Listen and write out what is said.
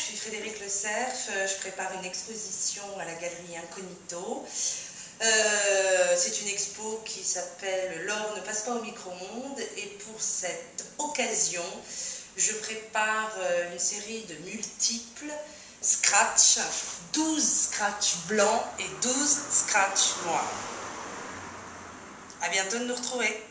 suis Frédéric Le Cerf, je prépare une exposition à la galerie Incognito. C'est une expo qui s'appelle « L'or ne passe pas au micro-ondes » et pour cette occasion, je prépare une série de multiples scratchs, 12 scratchs blancs et 12 scratchs noirs. À bientôt de nous retrouver.